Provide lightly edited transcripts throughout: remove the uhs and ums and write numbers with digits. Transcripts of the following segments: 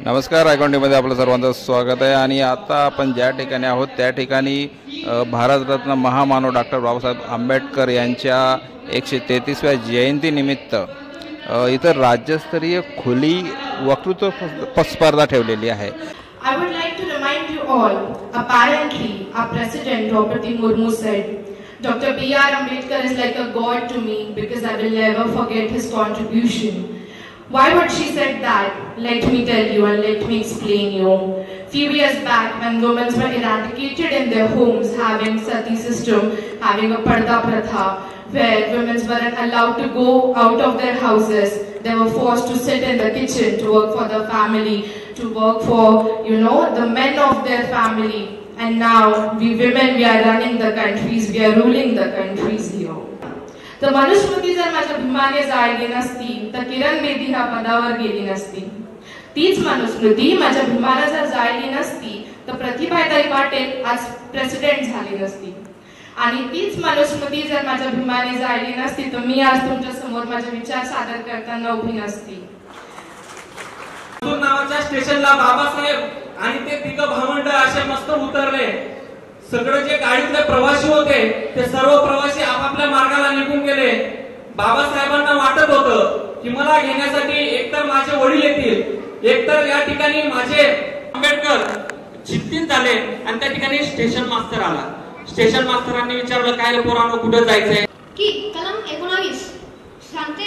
नमस्कार, आयकॉन्टीमध्ये आपलं सर्वांचं स्वागत आहे। आणि आता आपण ज्या ठिकाणी आहोत त्या ठिकाणी भारतरत्न महामानव डॉक्टर बाबासाहेब आंबेडकर यांच्या 133व्या जयंतीनिमित्त इतर राज्यस्तरीय खुली वक्तृत्व स्पर्धा ठेवलेली आहे। I would like to remind you all, apparently our president Draupadi Murmu said, Dr. B.R. Ambedkar is like a god to me because I will never forget his contribution. Why would she said that? Let me tell you and let me explain you. Few years back, when women were eradicated in their homes, having sati system, having a parda pratha, where women weren't allowed to go out of their houses, they were forced to sit in the kitchen to work for the family, to work for, the men of their family. And now, we women, we are running the countries, we are ruling the countries here. तर मनुस्मृती जर माझ्या भीमाने जाळली नसती तर किरण बेदी ह्या पदावर गेली नसती। तीच मनुस्मृती माझ्या भीमाने जर जाळली नसती तर प्रतिभाताई पाटील आज प्रेसिडेंट झाली नसती। आणि तीच मनुस्मृती जर माझ्या भीमाने जाळली नसती तर मी आज तुमच्या समोर माझे विचार सादर करताना उभी नसती। नावाच्या स्टेशनला बाबासाहेब आणि ते तिघ भावंड असे मस्त उतरले। सगळे जे गाडीतले प्रवासी होते ते सर्व प्रवासी आपापल्या मार्गाला निघून गेले। बाबासाहेबांना वाटत होतं की मला घेण्यासाठी एकतर माझे वडील येतील, एकतर या ठिकाणी माझे आंबेडकर चिंतित झाले। आणि त्या ठिकाणी स्टेशन मास्तर आला। स्टेशन मास्तरांनी विचारलं, काय रे पोरांनो, कुठे जायचंय? की कलम 19 सांगते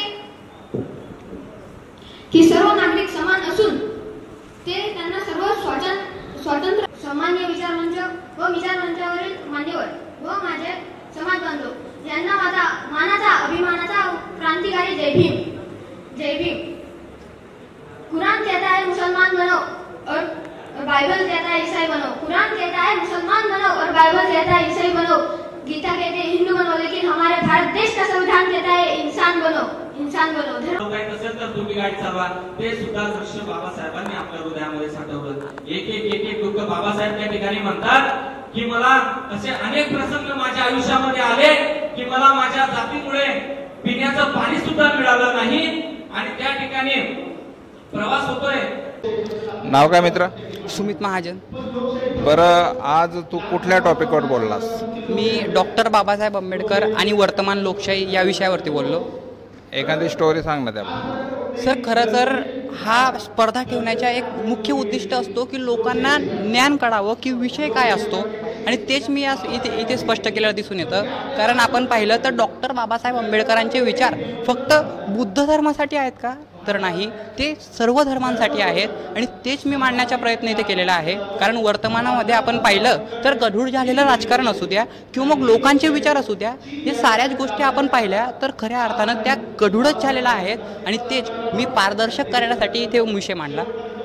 की सर्व नागरिक समान असून ते त्यांना सर्व स्वातंत्र्य सामान्य विचारमंच व विचारमंचावरील मान्यवर व माझे समाज बांधव यांना माझा मानाचा अभिमानाचा क्रांतिकारी जय भीम। जय भीम। कुरान कहता है मुसलमान बनो और बाइबल कहता है ईसाई बनो। कुरान कहता है मुसलमान बनो और बाइबल कहता है ईसाई बनो। गीता कहते हैं हिंदू बनो, लेकिन हमारे भारत देश का संविधान कहता है इंसान बनो, इंसान बनो। काही नसेल तर तुम्ही गाडी चालवा, ते सुद्धा दृश्य बाबासाहेबांनी आपल्या हृदयामध्ये साठवलं। एक दुःख बाबासाहेब त्या ठिकाणी म्हणतात की मला असे अनेक प्रसंग माझ्या आयुष्यामध्ये आले की मला माझ्या जातीमुळे पिण्याचं पाणी सुद्धा मिळालं नाही आणि त्या ठिकाणी प्रवास होतोय। नाव काय मित्र? सुमित महाजन। बरं, आज तू कुठल्या टॉपिकवर बोललास? मी डॉक्टर बाबासाहेब आंबेडकर आणि वर्तमान लोकशाही या विषयावरती बोललो। एखादी स्टोरी सांग ना त्याबद्दल। सर, खरं तर हा स्पर्धा ठेवण्याचा एक मुख्य उद्दिष्ट असतो की लोकांना ज्ञान कळावं की विषय काय असतो, आणि तेच मी आज इथे स्पष्ट केलेलं दिसून येतं। कारण आपण पाहिलं तर डॉक्टर बाबासाहेब आंबेडकरांचे विचार फक्त बुद्ध धर्मासाठी आहेत का? तर नाही, ते सर्व धर्मांसाठी आहेत आणि तेच मी मांडण्याचा प्रयत्न इथे केलेला आहे। कारण वर्तमानामध्ये आपण पाहिलं तर गढूळ झालेलं राजकारण असू द्या किंवा मग लोकांचे विचार असू द्या, हे साऱ्याच गोष्टी आपण पाहिल्या तर खऱ्या अर्थानं त्या गढूळच झालेल्या आहेत आणि तेच मी पारदर्शक करण्यासाठी इथे विषय मांडला।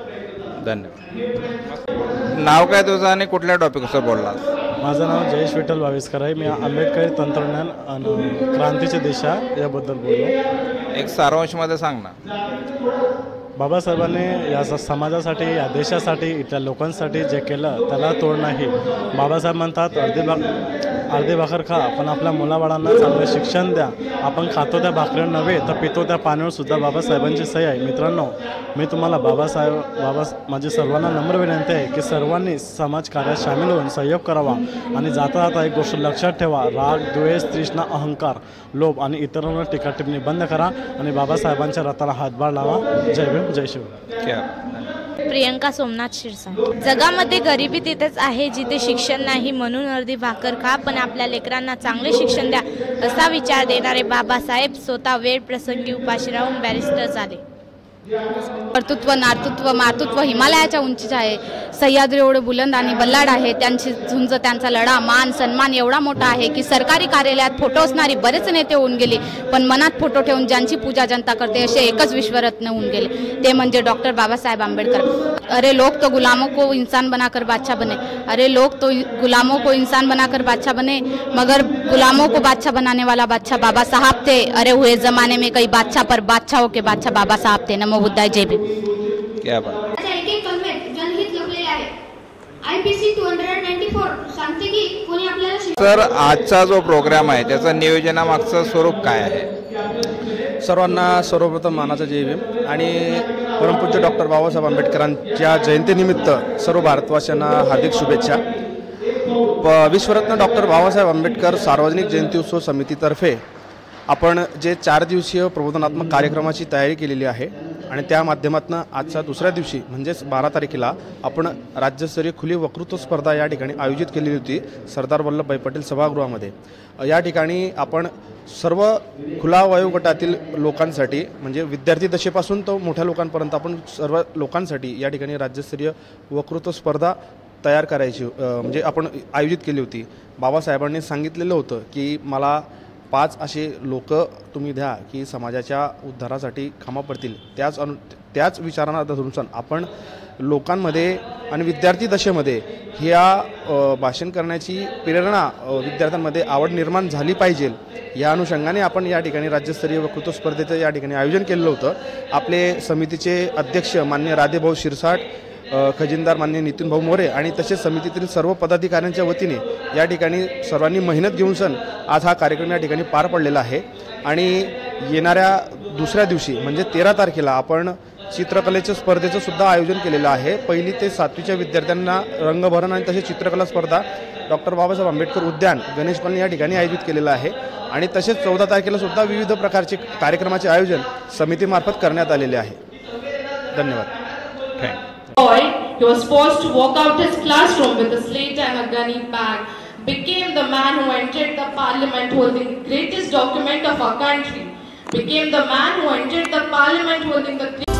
धन्यवाद। नाव काय तुझं आणि कुठल्या टॉपिकवर बोललास? माझं नाव जयेश विठ्ठल भाविस्कर आहे। मी आंबेडकरी तंत्रज्ञान आणि क्रांतीची दिशा याबद्दल बोललो। एक सारांशमध्ये सांग ना। बाबासाहेबांनी या समाजासाठी, या देशासाठी, इथल्या लोकांसाठी जे केलं त्याला तोड नाही। बाबासाहेब म्हणतात अर्धी भाकर खा पण आपल्या मुलाबाळांना चांगलं शिक्षण द्या। आपण खातो त्या भाकरीवर नव्हे तर पितो त्या पाण्यावर सुद्धा बाबासाहेबांची सही आहे। मित्रांनो, मी तुम्हाला माझी सर्वांना नम्र विनंती आहे की सर्वांनी समाजकार्यात सामील होऊन सहयोग करावा आणि जाता जाता एक गोष्ट लक्षात ठेवा, राग, द्वेष, तृष्णा, अहंकार, लोभ आणि इतरांवर टीका टिप्पणी बंद करा आणि बाबासाहेबांच्या रथाला हातभार लावा। जय भीम, जय शिवराय। प्रियंका सोमनाथ शिरसाट। जगामध्ये गरिबी तिथेच आहे जिथे शिक्षण नाही, म्हणून अर्धी भाकर खा पण आपल्या लेकरांना चांगले शिक्षण द्या, असा विचार देणारे बाबासाहेब स्वतः वेळ प्रसंगी उपाशी राहून बॅरिस्टर झाले। कर्तृत्व, नार्तृत्व, मातृत्व हिमालयाच्या उंचीचे आहे। सह्याद्री एवढे बुलंद आणि बल्लाड आहे। त्यांची झुंज, त्यांचा लढा, मान सन्मान एवढा मोठा आहे की सरकारी कार्यालयात फोटो असणारी बरेच नेते होऊन गेले, पण मनात फोटो ठेवून ज्यांची पूजा जनता करते असे एकच विश्वरत्न होऊन गेले, ते म्हणजे डॉक्टर बाबासाहेब आंबेडकर। अरे लोग तो गुलामों को इंसान बनाकर बादशाह बने, अरे लोग तो गुलामों को इंसान बनाकर बादशाह बने, मगर गुलामों को बादशाह बनाने वाला बादशाह बाबा साहब थे। अरे हुए जमाने में कई बादशाह पर बादशाहों के बादशाह बाबा साहब थे। नमो बुद्धाय, जय भीम। क्या बात। एक कलमेत जनहित लपलेले आहे। IPC 294 सांगते की कोणी आपल्याला सर, आजचा जो प्रोग्राम आहे त्याचं नियोजनामागचं स्वरूप काय आहे? सर्वप्रथम मानाचा जय भीम आणि परमपूज्य डॉक्टर बाबासाहेब आंबेडकरांच्या जयंतीनिमित्त सर्व भारतवासियांना हार्दिक शुभेच्छा. विश्वरत्न डॉक्टर बाबासाहेब आंबेडकर सार्वजनिक जयंती उत्सव समितीतर्फे आपण जे 4 दिवसीय प्रबोधनात्मक कार्यक्रमाची तयारी केलेली आहे आणि त्या माध्यमातून आजच्या दुसऱ्या दिवशी म्हणजेच 12 तारखेला आपण राज्यस्तरीय खुली वक्तृत्व स्पर्धा या ठिकाणी आयोजित केलेली होती सरदार वल्लभभाई पटेल सभागृहामध्ये. या ठिकाणी आपण सर्व खुला वयोगटातील लोकांसाठी म्हणजे विद्यार्थी दशेपासून तो मोठ्या लोकांपर्यंत आपण सर्व लोकांसाठी या ठिकाणी राज्यस्तरीय वक्तृत्व स्पर्धा तयार करायची म्हणजे आपण आयोजित केली होती. बाबासाहेबांनी सांगितलेलं होतं की मला 5 असे लोक तुम्ही द्या की समाजाच्या उद्धारासाठी कामा पडतील. त्याच विचारांना धरून आपण लोकांमध्ये आणि विद्यार्थी दशेमध्ये ह्या भाषण करण्याची प्रेरणा विद्यार्थ्यांमध्ये आवड निर्माण झाली पाहिजे या अनुषंगाने आपण या ठिकाणी राज्यस्तरीय वक्तृत्व स्पर्धेचं या ठिकाणी आयोजन केलेलं होतं. आपले समितीचे अध्यक्ष मान्य राधेभाऊ शिरसाट, खजिनदार मान्य नितीन भाऊ मोरे आणि तसेच समितीतील सर्व पदाधिकाऱ्यांच्या वतीने या ठिकाणी सर्वांनी मेहनत घेऊन आज हा कार्यक्रम या ठिकाणी पार पडलेला आहे. आणि येणाऱ्या दुसऱ्या दिवशी म्हणजे 13 तारखेला आपण चित्रकलेच्या स्पर्धेचं सुद्धा आयोजन केलेलं आहे. 1ली ते 7वीच्या विद्यार्थ्यांना रंगभरण आणि तसेच चित्रकला स्पर्धा डॉक्टर बाबासाहेब आंबेडकर उद्यान गणेश कॉलनी या ठिकाणी आयोजित केलेलं आहे. आणि तसेच 14 तारखेला सुद्धा विविध प्रकारचे कार्यक्रमाचे आयोजन समितीमार्फत करण्यात आलेले आहे. धन्यवाद. He was forced to walk out his classroom with a slate and a gunny bag, became the man who entered the parliament holding the greatest document of our country, became the man who entered the parliament holding the